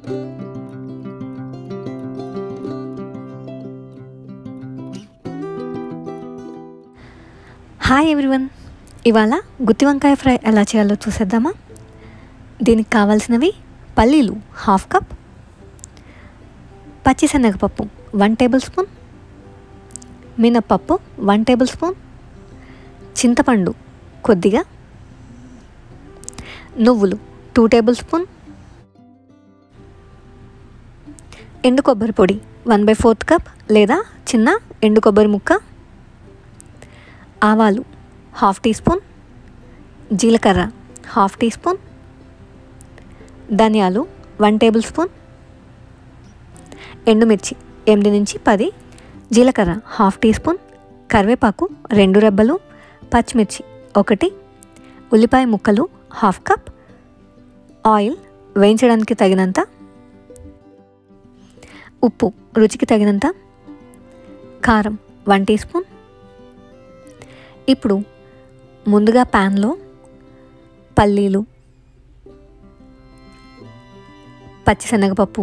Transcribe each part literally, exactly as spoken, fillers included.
Hi everyone, ఇవాళ గుత్తి వంకాయ fry ఎలా చేయాలో చూసేద్దామా. దీనికి కావాల్సినవి పల్లీలు హాఫ్ కప్, పచ్చిశనగపప్పు వన్ టేబుల్ స్పూన్, మినప్పప్పు వన్ టేబుల్ స్పూన్, చింతపండు కొద్దిగా, నువ్వులు టూ టేబుల్ స్పూన్, ఎండు కొబ్బరి పొడి వన్ బై ఫోర్త్ కప్ లేదా చిన్న ఎండు కొబ్బరి ముక్క, ఆవాలు హాఫ్ టీ స్పూన్, జీలకర్ర హాఫ్ టీ స్పూన్, ధనియాలు వన్ టేబుల్ స్పూన్, ఎండుమిర్చి ఎనిమిది నుంచి పది, జీలకర్ర హాఫ్ టీ స్పూన్, కరివేపాకు రెండు రెబ్బలు, పచ్చిమిర్చి ఒకటి, ఉల్లిపాయ ముక్కలు హాఫ్ కప్, ఆయిల్ వేయించడానికి తగినంత, ఉప్పు రుచికి తగినంత, కారం వన్ టీ స్పూన్. ఇప్పుడు ముందుగా ప్యాన్లో పల్లీలు, పచ్చిశనగపప్పు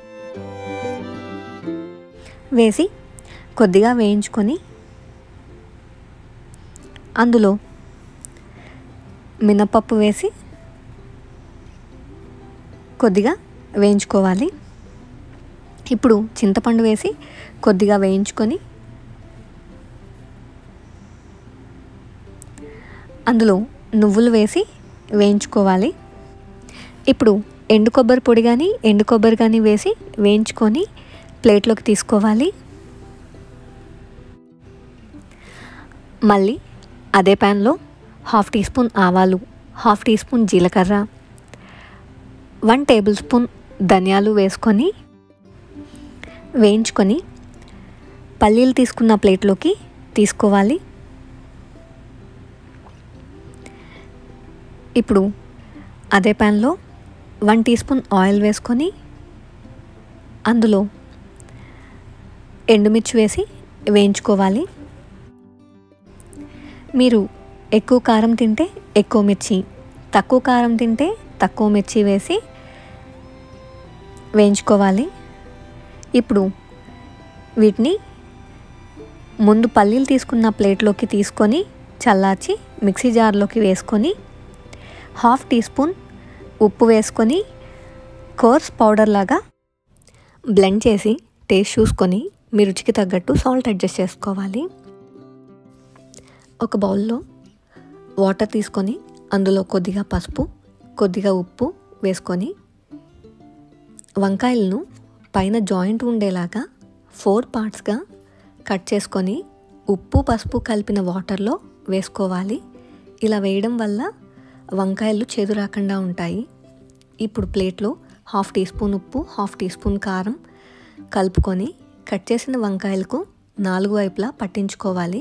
వేసి కొద్దిగా వేయించుకొని అందులో మినపప్పు వేసి కొద్దిగా వేయించుకోవాలి. ఇప్పుడు చింతపండు వేసి కొద్దిగా వేయించుకొని అందులో నువ్వులు వేసి వేయించుకోవాలి. ఇప్పుడు ఎండు కొబ్బరి పొడి కానీ ఎండు కొబ్బరి కానీ వేసి వేయించుకొని ప్లేట్లోకి తీసుకోవాలి. మళ్ళీ అదే ప్యాన్లో హాఫ్ టీ స్పూన్ ఆవాలు, హాఫ్ టీ స్పూన్ జీలకర్ర, వన్ టేబుల్ స్పూన్ ధనియాలు వేసుకొని వేయించుకొని పల్లీలు తీసుకున్న ప్లేట్లోకి తీసుకోవాలి. ఇప్పుడు అదే ప్యాన్లో వన్ టీ స్పూన్ ఆయిల్ వేసుకొని అందులో ఎండుమిర్చి వేసి వేయించుకోవాలి. మీరు ఎక్కువ కారం తింటే ఎక్కువ మిర్చి, తక్కువ కారం తింటే తక్కువ మిర్చి వేసి వేయించుకోవాలి. ఇప్పుడు వీటిని ముందు పల్లీలు తీసుకున్న ప్లేట్లోకి తీసుకొని చల్లార్చి మిక్సీ జార్లోకి వేసుకొని హాఫ్ టీ స్పూన్ ఉప్పు వేసుకొని కోర్స్ పౌడర్ లాగా బ్లెండ్ చేసి టేస్ట్ చూసుకొని మీ రుచికి తగ్గట్టు సాల్ట్ అడ్జస్ట్ చేసుకోవాలి. ఒక బౌల్లో వాటర్ తీసుకొని అందులో కొద్దిగా పసుపు, కొద్దిగా ఉప్పు వేసుకొని వంకాయలను పైన జాయింట్ ఉండేలాగా ఫోర్ పార్ట్స్గా కట్ చేసుకొని ఉప్పు పసుపు కలిపిన వాటర్లో వేసుకోవాలి. ఇలా వేయడం వల్ల వంకాయలు చేదు రాకుండా ఉంటాయి. ఇప్పుడు ప్లేట్లో హాఫ్ టీ స్పూన్ ఉప్పు, హాఫ్ టీ స్పూన్ కారం కలుపుకొని కట్ చేసిన వంకాయలకు నాలుగు వైపులా పట్టించుకోవాలి.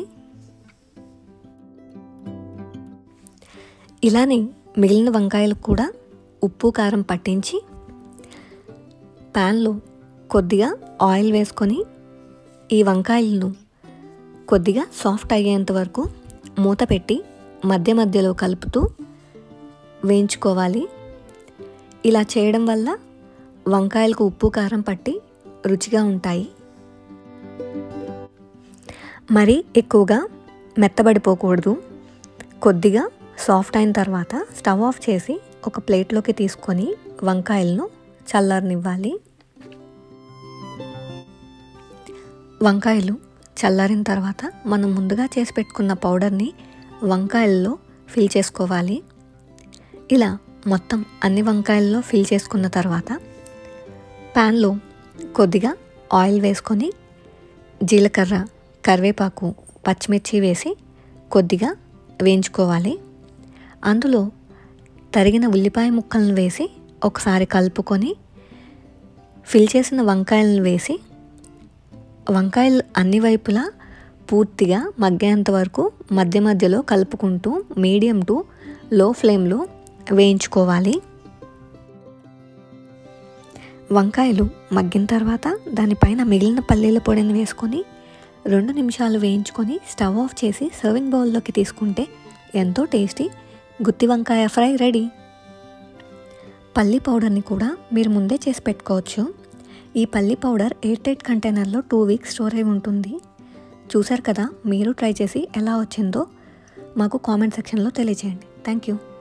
ఇలానే మిగిలిన వంకాయలకు కూడా ఉప్పు కారం పట్టించి ప్యాన్లో కొద్దిగా ఆయిల్ వేసుకొని ఈ వంకాయలను కొద్దిగా సాఫ్ట్ అయ్యేంత వరకు మూత పెట్టి మధ్య మధ్యలో కలుపుతూ వేయించుకోవాలి. ఇలా చేయడం వల్ల వంకాయలకు ఉప్పు కారం పట్టి రుచిగా ఉంటాయి. మరీ ఎక్కువగా మెత్తబడిపోకూడదు. కొద్దిగా సాఫ్ట్ అయిన తర్వాత స్టవ్ ఆఫ్ చేసి ఒక ప్లేట్లోకి తీసుకొని వంకాయలను చల్లారనివ్వాలి. వంకాయలు చల్లారిన తర్వాత మనం ముందుగా చేసి పెట్టుకున్న పౌడర్ని వంకాయల్లో ఫిల్ చేసుకోవాలి. ఇలా మొత్తం అన్ని వంకాయల్లో ఫిల్ చేసుకున్న తర్వాత ప్యాన్లో కొద్దిగా ఆయిల్ వేసుకొని జీలకర్ర, కరివేపాకు, పచ్చిమిర్చి వేసి కొద్దిగా వేయించుకోవాలి. అందులో తరిగిన ఉల్లిపాయ ముక్కలను వేసి ఒకసారి కలుపుకొని ఫిల్ చేసిన వంకాయలను వేసి వంకాయలు అన్ని వైపులా పూర్తిగా మగ్గేంత వరకు మధ్య మధ్యలో కలుపుకుంటూ మీడియం టు లో ఫ్లేమ్లో వేయించుకోవాలి. వంకాయలు మగ్గిన తర్వాత దానిపైన మిగిలిన పల్లీల పొడిని వేసుకొని రెండు నిమిషాలు వేయించుకొని స్టవ్ ఆఫ్ చేసి సర్వింగ్ బౌల్లోకి తీసుకుంటే ఎంతో టేస్టీ గుత్తి వంకాయ ఫ్రై రెడీ. పల్లి పౌడర్ని కూడా మీరు ముందే చేసి పెట్టుకోవచ్చు. ఈ పల్లి పౌడర్ ఎయిర్ టైట్ కంటైనర్లో టూ వీక్స్ స్టోర్ అయి ఉంటుంది. చూసారు కదా, మీరు ట్రై చేసి ఎలా వచ్చిందో మాకు కామెంట్ సెక్షన్లో తెలియజేయండి. Thank you.